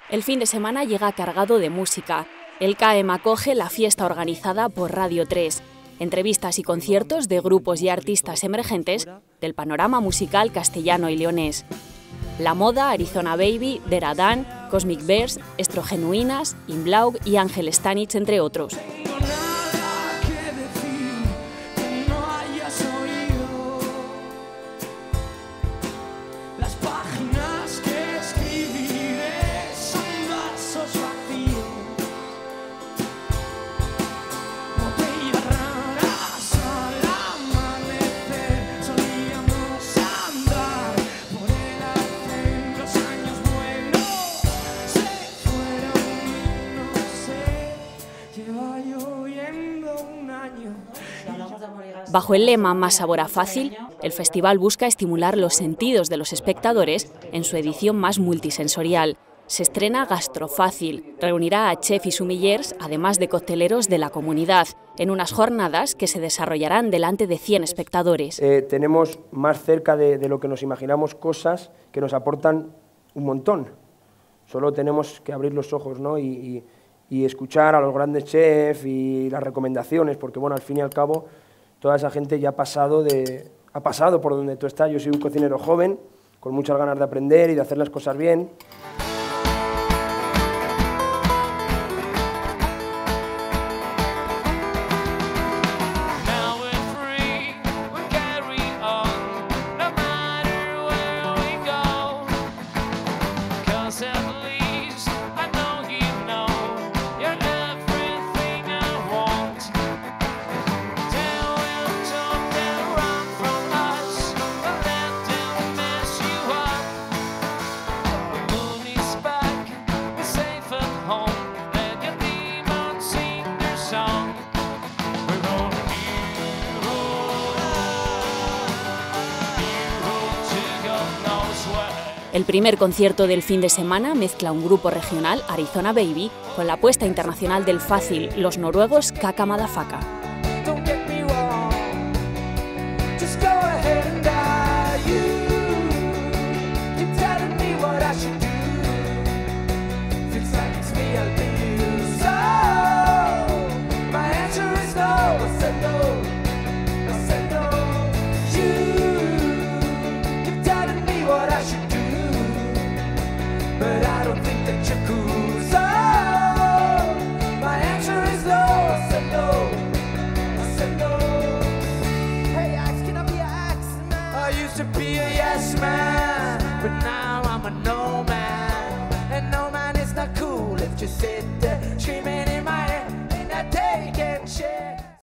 El fin de semana llega cargado de música. El CAEM acoge la fiesta organizada por Radio 3. Entrevistas y conciertos de grupos y artistas emergentes del panorama musical castellano y leonés. La Moda, Arizona Baby, Deradan, Cosmic Bears, Estrogenuinas, Inblaug y Ángel Stanich, entre otros. Bajo el lema Más sabor a fácil, el festival busca estimular los sentidos de los espectadores en su edición más multisensorial. Se estrena Gastrofácil, reunirá a chefs y sommeliers, además de cocteleros de la comunidad, en unas jornadas que se desarrollarán delante de 100 espectadores. Tenemos más cerca de lo que nos imaginamos cosas que nos aportan un montón. Solo tenemos que abrir los ojos, ¿no? y escuchar a los grandes chefs y las recomendaciones, porque bueno, al fin y al cabo toda esa gente ya ha pasado por donde tú estás. Yo soy un cocinero joven, con muchas ganas de aprender y de hacer las cosas bien. El primer concierto del fin de semana mezcla un grupo regional, Arizona Baby, con la apuesta internacional del fácil, los noruegos Kaka Madafaka. But I don't think that you're cool, so my answer is no. I said no, I said no. Hey, Axe, can I be an Axe man? I used to be a yes man, but now I'm a no man. And no man is not cool if you sit there screaming